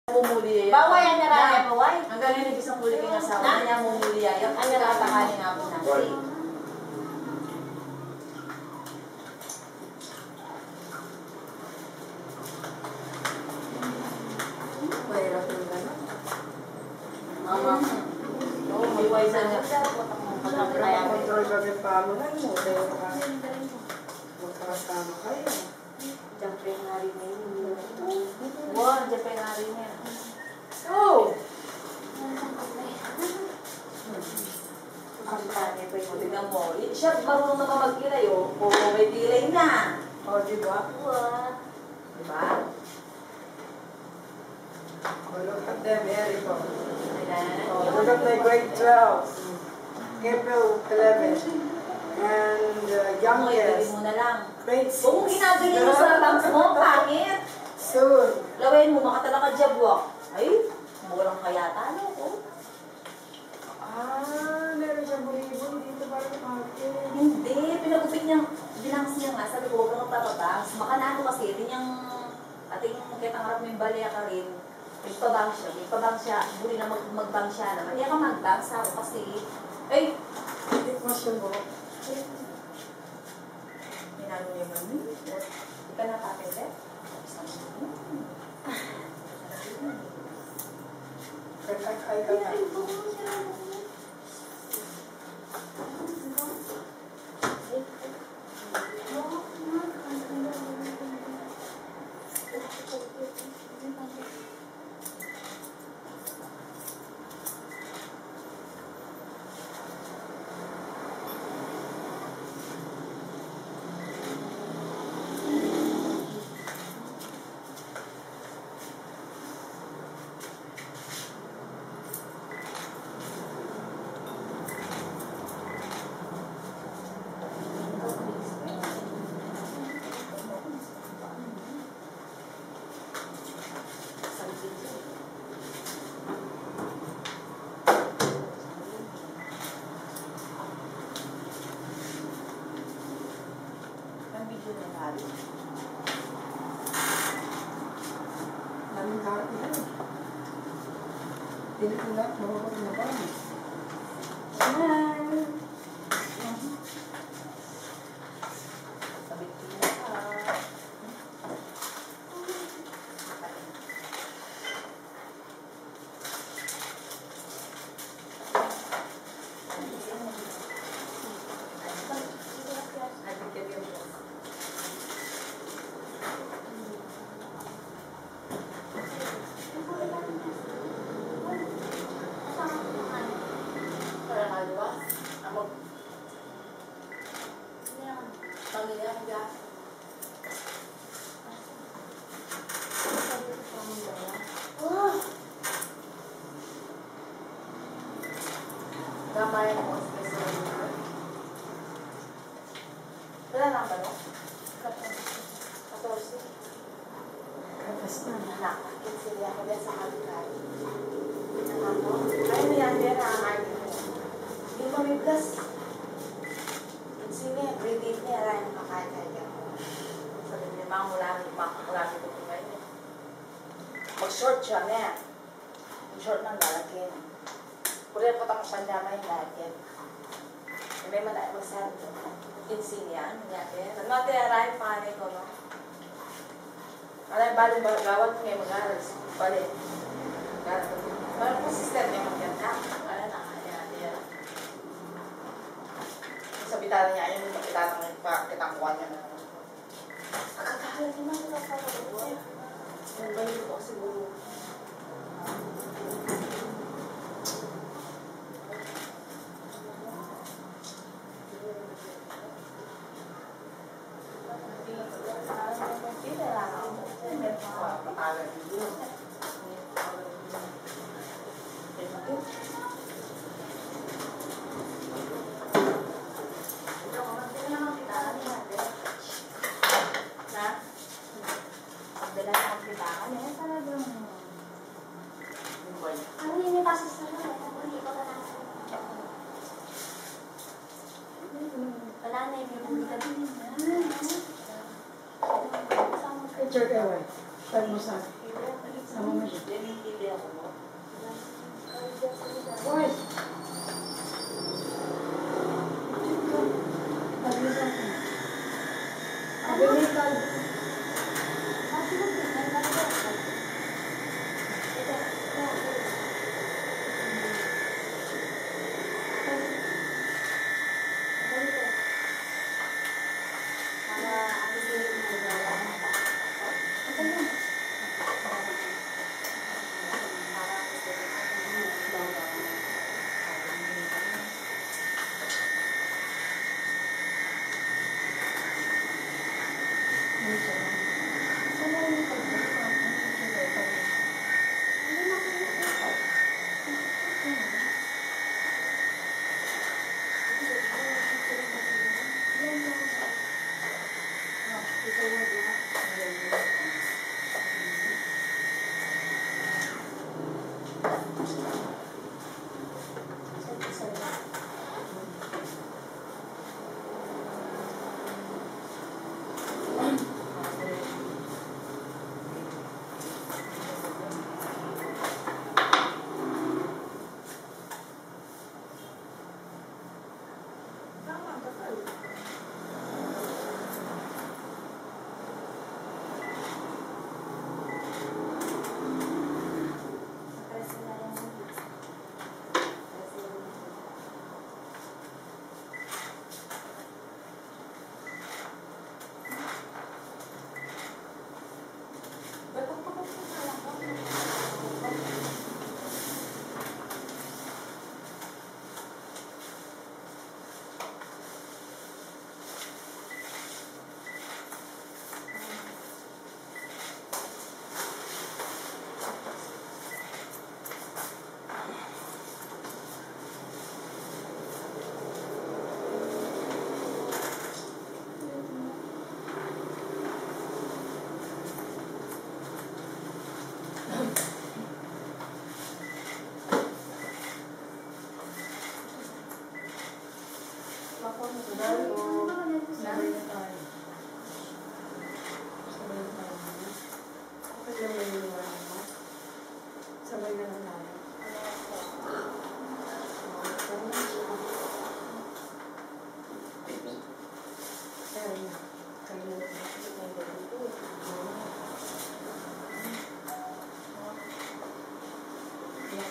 Mumuli yan. Baway ang naraya, baway. Hanggang ngayon, ibig isang muli kang asawa niya, mumuli yan. Ang naratakali nga po natin. Mahirap yung gano'n. Mama. Oo, may waisan niya. Control ka rin pamunan mo. Magkakasama kayo. Diyan pa yung nari na yun. Wow, diyan pa yung nari na yun. Oh! Ang tani pa yung tignan mo. Siya, marunong naman magkilay, oh. Oo, may kilay na. O, diba? Diba? Look at them, very good. Ayan. Look at my grade 12. April 11. And youngest. Mo na lang. Grade 6. Kung ginagaling mo sa lungs mo, pangit. Soon. Lawin mo, makatala ka jabwak. Ay, walang kayata, no? Oh. Meron siyang bulibol dito parang akin. Hindi, pinagupit niyang, binangs niya nga, sabi ko, huwag kang magpapabangs. Makanano kasi, rin yung ating kitang harap ng balya ka rin. Magpabang siya, buli na magbang siya naman. Hindi ka magbangs ako kasi, ay, Hindi ko siya mo. minano niya man. Hindi ka nakapit eh. Perfect eye ka na. Daming kain yan. Hindi ko lahat mawawag na ba? Hi! Sabit ko na ka. Gamay mo, special. Wala lang ba, no? 14. Katas na. Nakakit sila ako dyan sa halikan. Ay, yan, nakakain mo. Hindi mo mibgas. Sino yan? Breathe niya, rin nakakain kayo. Sabi niya, mga mula ko ngayon. Mag-short siya, na. Mag-short ng lalagyan. Pura po tapos pandamay natin. May malaki masabi ko. Insignia, natin. Ano natin, aray, panganay ko, no? Aray, bali, gawat ngayon mag-aral. Bali. Bali po sister niya mag-ganda. Aray, nakaya. Sabitan niya, ayun yung kitang kuha niya na. Pagkakahalan naman, nakakaroon. Ang bayo ko siguro. Pagdala ng pitangan, talagang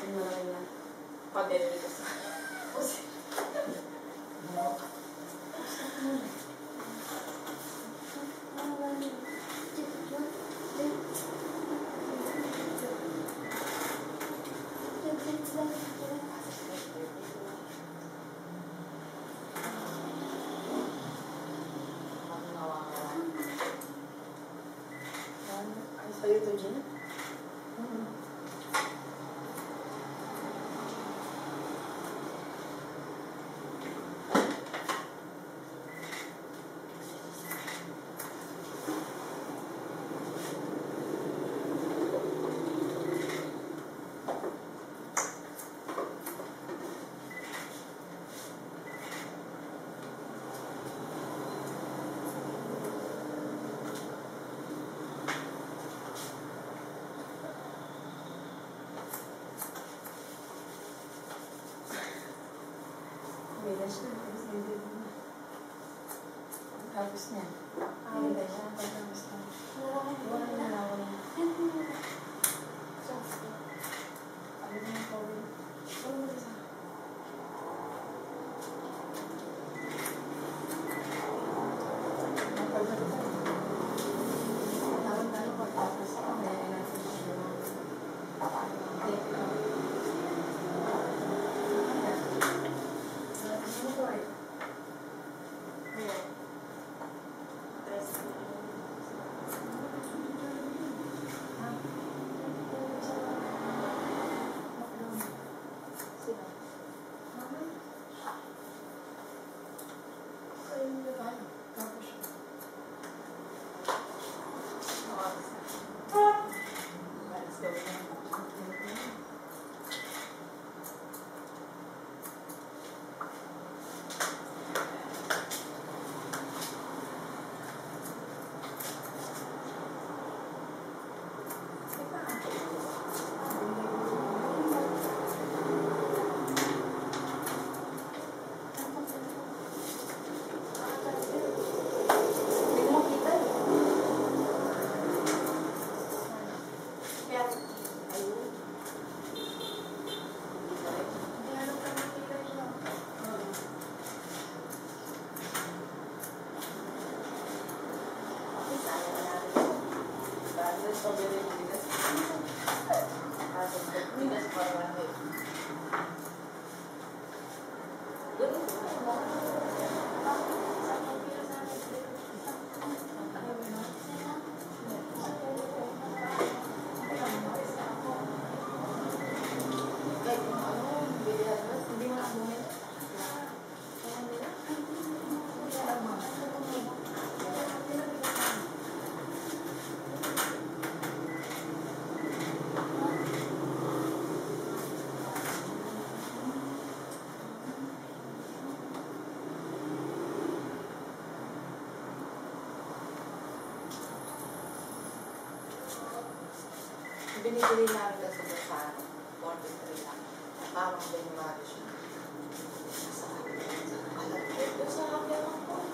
malaki na. Pag-deliver ko sa... Ay, sa'yo ito, Gina? Bilas na. Tapos niya. Bilas na. Tapos na. Wala na lang. Ano na yung COVID? Ano na isa? Tawag-tawag pagkatapos. Kaya natin siya. Binibili namin kasi doon sa 43 lang. Parang January siya. Alam ko, doon sa happy ako.